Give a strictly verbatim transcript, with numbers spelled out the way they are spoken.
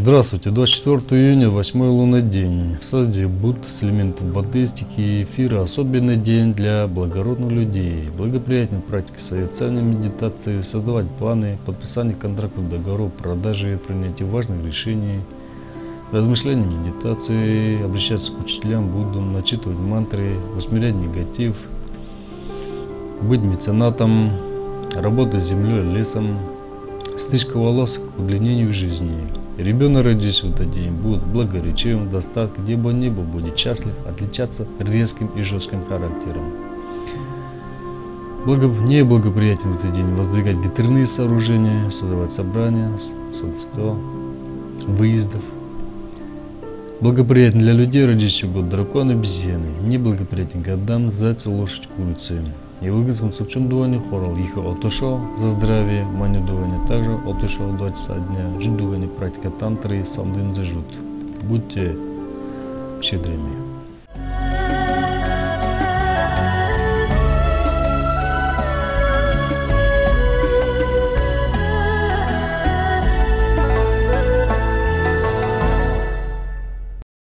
Здравствуйте, двадцать четвёртого июня, восьмой лунный день. В созде Будд с элементом воды, стихии и эфира. Особенный день для благородных людей. Благоприятная практика социальной медитации, создавать планы, подписание контрактов, договоров, продажи, принятие важных решений, размышления, медитации, обращаться к учителям, Буддам, начитывать мантры, усмирять негатив, быть меценатом, работать с землей, лесом, стрижка волос к удлинению жизни. Ребенок, родившийся в этот день, будет благоречивым, в достатке, где бы он ни был, будет счастлив, отличаться резким и жестким характером. Благо... Неблагоприятен в этот день воздвигать ветряные сооружения, создавать собрания, садовство, выездов. Благоприятен для людей, родившихся в год дракона, обезьяны. Неблагоприятен годам зайца, лошадь, курицы. И в логинском сукчундуване хорал ихо отошел за здравие, манюдуване также отошел два часа дня, джудуване практика тантры, сандын зажут. Будьте щедрыми.